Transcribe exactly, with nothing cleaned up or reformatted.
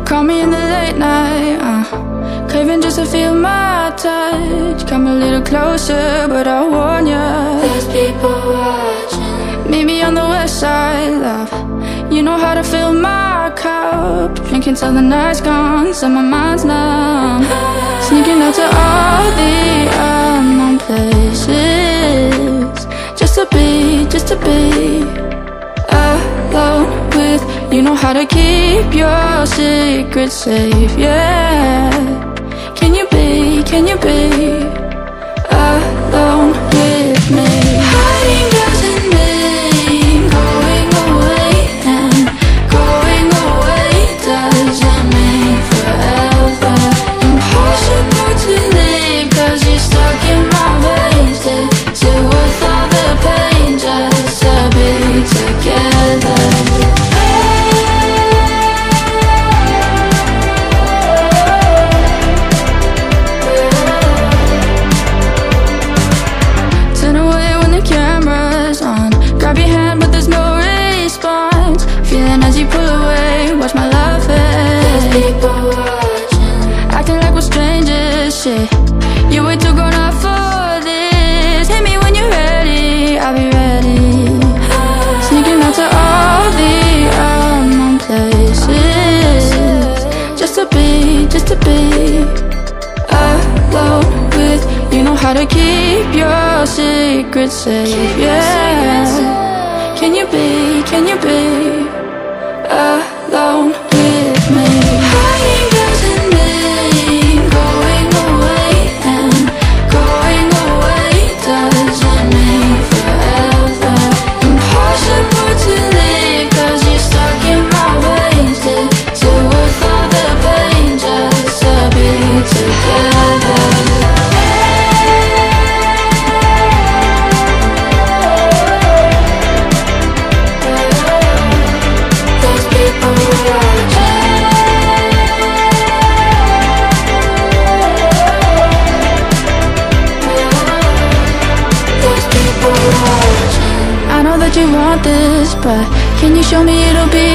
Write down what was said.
call me in the late night, uh, craving just to feel my touch. Come a little closer, but I warn ya, there's people watching. Meet me on the west side, love. You know how to fill my cup. Drinking till the night's gone, so my mind's numb. Sneaking out to all the unknown places, just to be, just to be alone with. You know how to keep your secrets safe, yeah. Can you be, can you be alone with me? Hiding doesn't mean going away, and going away doesn't mean forever. Impossible to leave, cause you're stuck in my veins. Is it worth all the pain just to be together? As you pull away, watch my love fade. There's people watching, acting like we're strangers, shit. You way too grown up for this. Hit me when you're ready, I'll be ready. Sneaking out to all the unknown places, just to be, just to be alone with. You know how to keep your secrets safe, yeah. Can you be, can you be alone with me? Hiding doesn't mean going away, and going away doesn't mean forever. Impossible to leave, cause you're stuck in my veins. Is it worth all the pain just to be together? I know that you want this, but can you show me it'll be